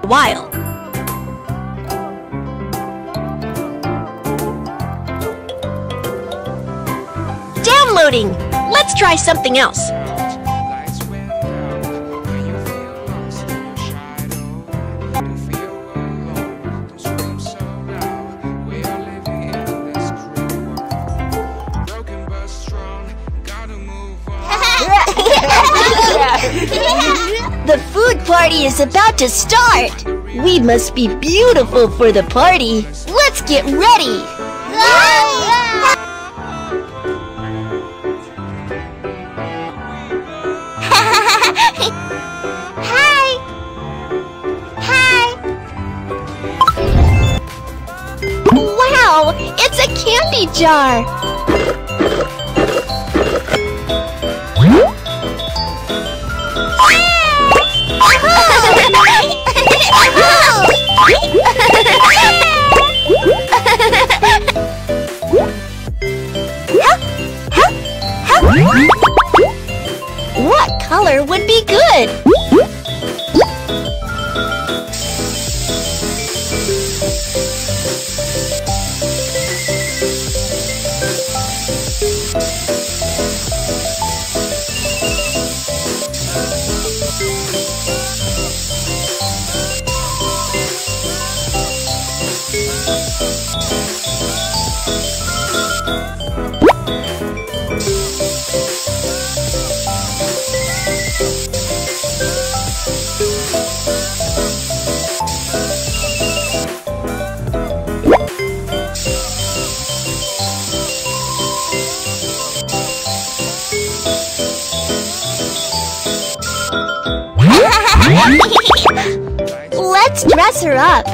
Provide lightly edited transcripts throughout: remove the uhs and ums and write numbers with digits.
while. Downloading! Let's try something else. The food party is about to start! We must be beautiful for the party! Let's get ready! Hi! Hi! Wow! It's a candy jar! What color would be good? Let's dress her up.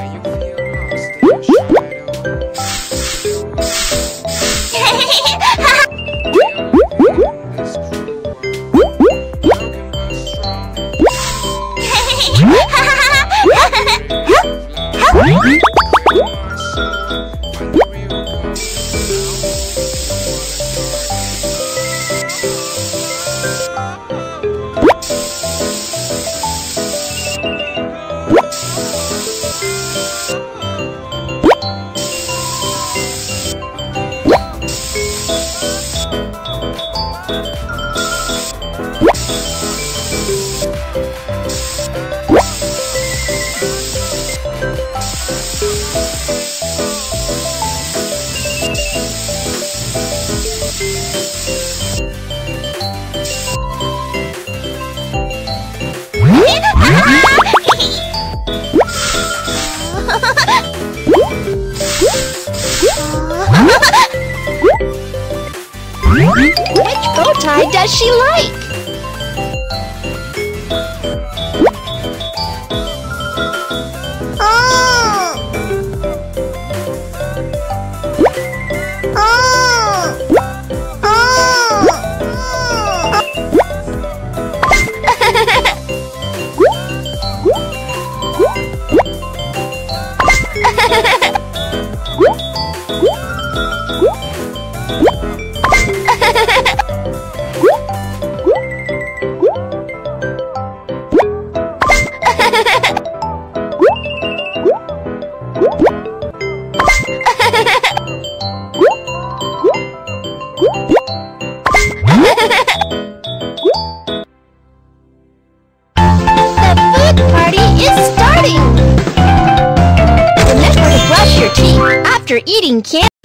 Which bow tie does she like? After eating candy.